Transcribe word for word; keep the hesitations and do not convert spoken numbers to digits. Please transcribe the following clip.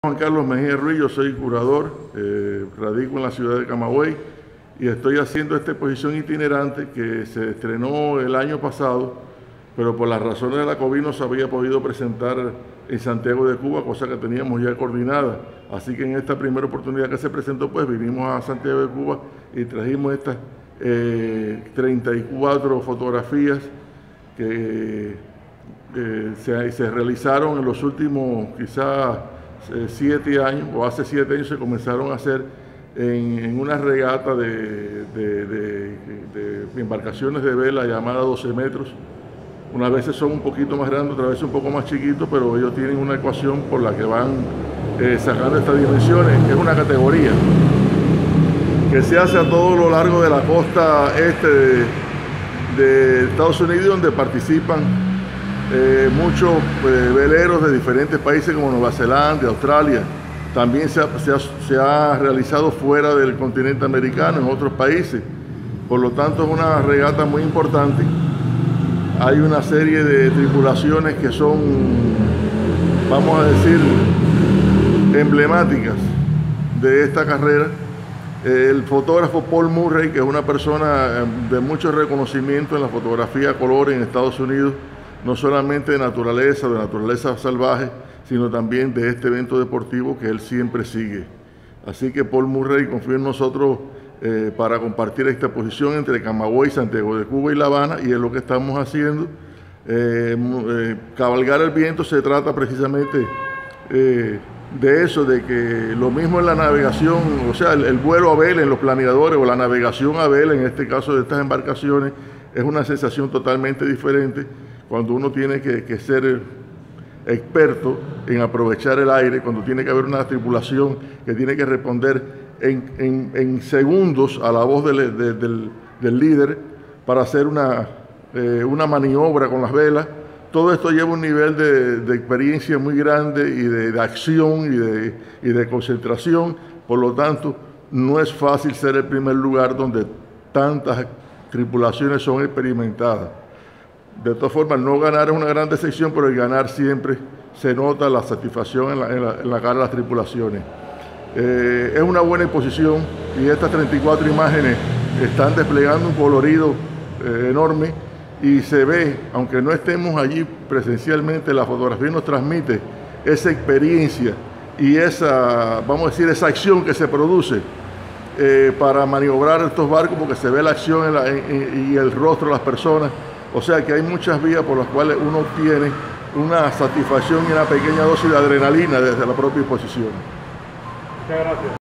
Juan Carlos Mejía Ruiz, yo soy curador, eh, radico en la ciudad de Camagüey y estoy haciendo esta exposición itinerante que se estrenó el año pasado, pero por las razones de la COVID no se había podido presentar en Santiago de Cuba, cosa que teníamos ya coordinada. Así que en esta primera oportunidad que se presentó, pues vinimos a Santiago de Cuba y trajimos estas eh, treinta y cuatro fotografías que eh, se, se realizaron en los últimos quizás eh, siete años, o hace siete años se comenzaron a hacer en, en una regata de, de, de, de embarcaciones de vela llamada doce metros. Unas veces son un poquito más grandes, otras veces un poco más chiquitos, pero ellos tienen una ecuación por la que van eh, sacando estas dimensiones. Es una categoría que se hace a todo lo largo de la costa este de, de Estados Unidos, donde participan eh, muchos eh, veleros de diferentes países como Nueva Zelanda, Australia. También se ha, se, ha, se ha realizado fuera del continente americano, en otros países. Por lo tanto, es una regata muy importante. Hay una serie de tripulaciones que son, vamos a decir, emblemáticas de esta carrera. El fotógrafo Paul Murray, que es una persona de mucho reconocimiento en la fotografía a color en Estados Unidos, no solamente de naturaleza, de naturaleza salvaje, sino también de este evento deportivo que él siempre sigue. Así que Paul Murray confía en nosotros Eh, para compartir esta exposición entre Camagüey, Santiago de Cuba y La Habana, y es lo que estamos haciendo. Eh, eh, cabalgar el viento se trata precisamente eh, de eso, de que lo mismo en la navegación, o sea, el, el vuelo a vela en los planeadores o la navegación a vela, en este caso de estas embarcaciones, es una sensación totalmente diferente cuando uno tiene que, que ser experto en aprovechar el aire, cuando tiene que haber una tripulación que tiene que responder En, en, en segundos a la voz del, de, del, del líder para hacer una, eh, una maniobra con las velas. Todo esto lleva un nivel de, de experiencia muy grande y de, de acción y de, y de concentración. Por lo tanto, no es fácil ser el primer lugar donde tantas tripulaciones son experimentadas. De todas formas, no ganar es una gran decepción, pero el ganar siempre se nota la satisfacción en la, en la, en la cara de las tripulaciones. Eh, es una buena exposición y estas treinta y cuatro imágenes están desplegando un colorido eh, enorme y se ve, aunque no estemos allí presencialmente, la fotografía nos transmite esa experiencia y esa, vamos a decir, esa acción que se produce eh, para maniobrar estos barcos, porque se ve la acción en la, en, y el rostro de las personas. O sea que hay muchas vías por las cuales uno obtiene una satisfacción y una pequeña dosis de adrenalina desde la propia exposición. Muchas gracias.